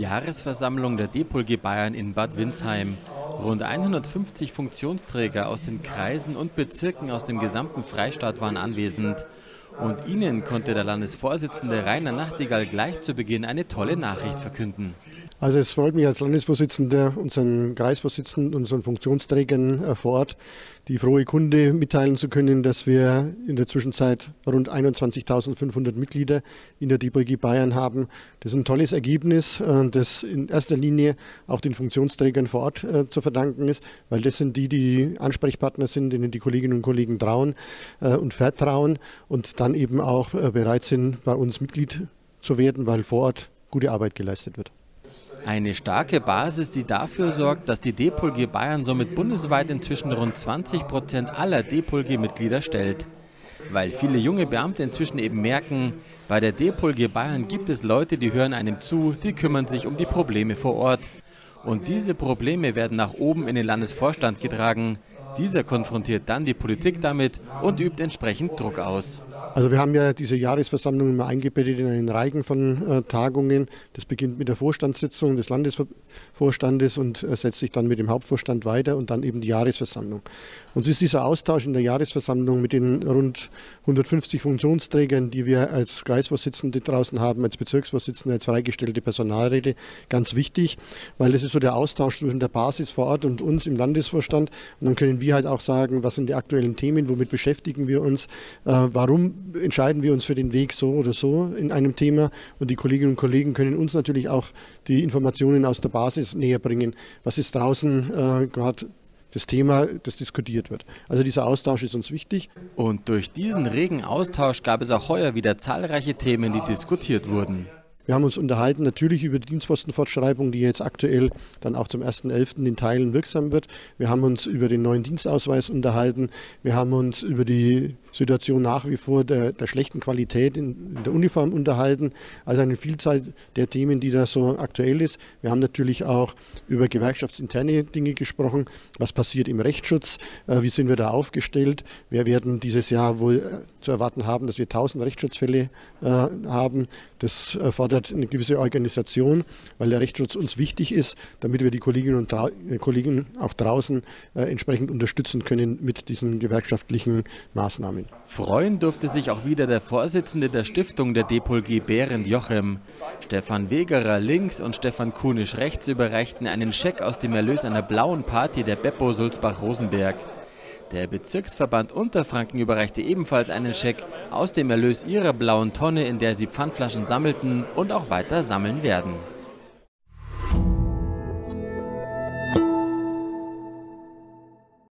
Jahresversammlung der DPOLG Bayern in Bad Windsheim. Rund 150 Funktionsträger aus den Kreisen und Bezirken aus dem gesamten Freistaat waren anwesend. Und ihnen konnte der Landesvorsitzende Rainer Nachtigall gleich zu Beginn eine tolle Nachricht verkünden. Also es freut mich als Landesvorsitzender, unseren Kreisvorsitzenden, unseren Funktionsträgern vor Ort die frohe Kunde mitteilen zu können, dass wir in der Zwischenzeit rund 21.500 Mitglieder in der DPOLG Bayern haben. Das ist ein tolles Ergebnis, das in erster Linie auch den Funktionsträgern vor Ort zu verdanken ist, weil das sind die Ansprechpartner sind, denen die Kolleginnen und Kollegen trauen und vertrauen und dann eben auch bereit sind, bei uns Mitglied zu werden, weil vor Ort gute Arbeit geleistet wird. Eine starke Basis, die dafür sorgt, dass die DPOLG Bayern somit bundesweit inzwischen rund 20% aller DPOLG-Mitglieder stellt. Weil viele junge Beamte inzwischen eben merken, bei der DPOLG Bayern gibt es Leute, die hören einem zu, die kümmern sich um die Probleme vor Ort. Und diese Probleme werden nach oben in den Landesvorstand getragen. Dieser konfrontiert dann die Politik damit und übt entsprechend Druck aus. Also wir haben ja diese Jahresversammlung immer eingebettet in einen Reigen von Tagungen. Das beginnt mit der Vorstandssitzung des Landesvorstandes und setzt sich dann mit dem Hauptvorstand weiter und dann eben die Jahresversammlung. Uns ist dieser Austausch in der Jahresversammlung mit den rund 150 Funktionsträgern, die wir als Kreisvorsitzende draußen haben, als Bezirksvorsitzende, als freigestellte Personalräte, ganz wichtig, weil das ist so der Austausch zwischen der Basis vor Ort und uns im Landesvorstand. Und dann können wir halt auch sagen, was sind die aktuellen Themen, womit beschäftigen wir uns, warum entscheiden wir uns für den Weg so oder so in einem Thema, und die Kolleginnen und Kollegen können uns natürlich auch die Informationen aus der Basis näher bringen. Was ist draußen gerade das Thema, das diskutiert wird. Also dieser Austausch ist uns wichtig. Und durch diesen regen Austausch gab es auch heuer wieder zahlreiche Themen, die diskutiert wurden. Wir haben uns unterhalten natürlich über die Dienstpostenfortschreibung, die jetzt aktuell dann auch zum 1.11. in Teilen wirksam wird. Wir haben uns über den neuen Dienstausweis unterhalten. Wir haben uns über die Situation nach wie vor der schlechten Qualität in der Uniform unterhalten. Also eine Vielzahl der Themen, die da so aktuell ist. Wir haben natürlich auch über gewerkschaftsinterne Dinge gesprochen. Was passiert im Rechtsschutz? Wie sind wir da aufgestellt? Wir werden dieses Jahr wohl zu erwarten haben, dass wir 1000 Rechtsschutzfälle haben. Das fordert eine gewisse Organisation, weil der Rechtsschutz uns wichtig ist, damit wir die Kolleginnen und Kollegen auch draußen entsprechend unterstützen können mit diesen gewerkschaftlichen Maßnahmen. Freuen durfte sich auch wieder der Vorsitzende der Stiftung der DPOLG Berend Jochem. Stefan Wegerer links und Stefan Kunisch rechts überreichten einen Scheck aus dem Erlös einer blauen Party der Beppo Sulzbach-Rosenberg. Der Bezirksverband Unterfranken überreichte ebenfalls einen Scheck aus dem Erlös ihrer blauen Tonne, in der sie Pfandflaschen sammelten und auch weiter sammeln werden.